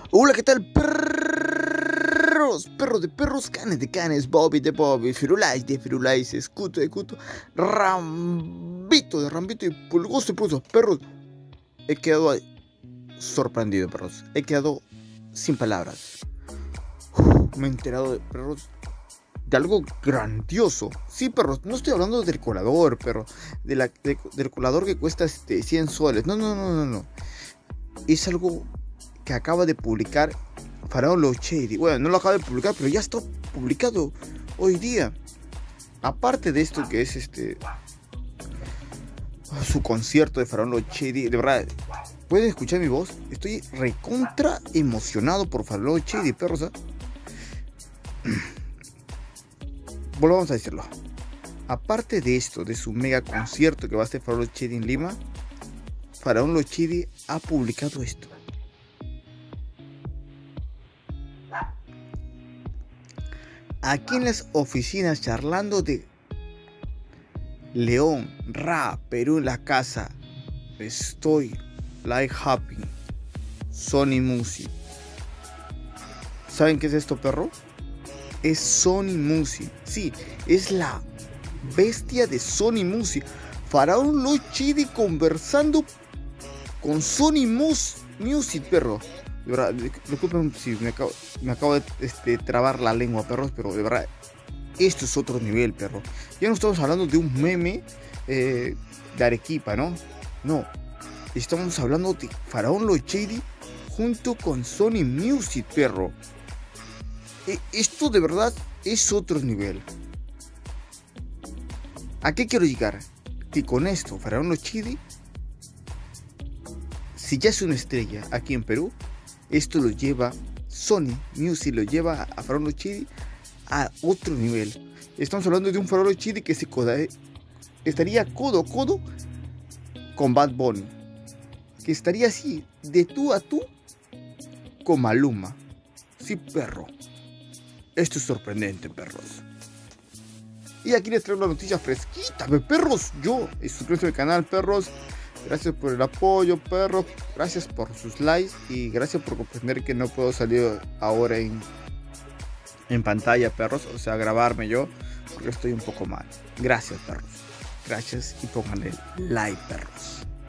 Hola, ¿qué tal, perros? Perros de perros, canes de canes, Bobby de Bobby, Firulais de Firulais, Escuto de Cuto, Rambito de Rambito y Pulgoso de Pulgoso. Perros, he quedado sorprendido, perros. He quedado sin palabras. Me he enterado de perros de algo grandioso. Sí, perros, no estoy hablando del colador, perro. Del colador que cuesta 100 soles. No. Es algo que acaba de publicar Faraón Lo Shady. Bueno, no lo acaba de publicar, pero ya está publicado hoy día. Aparte de esto que es su concierto de Faraón Lo Shady, de verdad, ¿pueden escuchar mi voz? Estoy recontra emocionado por Faraón Lo Shady, perros, ¿eh? Volvamos a decirlo. Aparte de esto, de su mega concierto que va a hacer Faraón Lo Shady en Lima, Faraón Lo Shady ha publicado esto. Aquí en las oficinas charlando de León, Ra, Perú en la casa. Estoy like happy. Sony Music. ¿Saben qué es esto, perro? Es Sony Music. Sí, es la bestia de Sony Music. Faraón Lo Shady conversando con Sony Music, perro. De verdad, disculpen si me acabo de trabar la lengua, perros, pero de verdad, esto es otro nivel, perro. Ya no estamos hablando de un meme de Arequipa, ¿no? No, estamos hablando de Faraón Lo Shady junto con Sony Music, perro. Esto de verdad es otro nivel. ¿A qué quiero llegar? Que con esto, Faraón Lo Shady, si ya es una estrella aquí en Perú, esto lo lleva, Sony Music lo lleva a Faraón Lo Shady a otro nivel. Estamos hablando de un Faraón Lo Shady que estaría codo a codo con Bad Bunny. Que estaría así, de tú a tú, con Maluma. Sí, perro. Esto es sorprendente, perros. Y aquí les traigo la noticia fresquita, perros. Suscríbanse al canal, perros. Gracias por el apoyo, perros. Gracias por sus likes. Y gracias por comprender que no puedo salir ahora en pantalla, perros. O sea, grabarme yo, porque estoy un poco mal. Gracias, perros. Gracias y pónganle like, perros.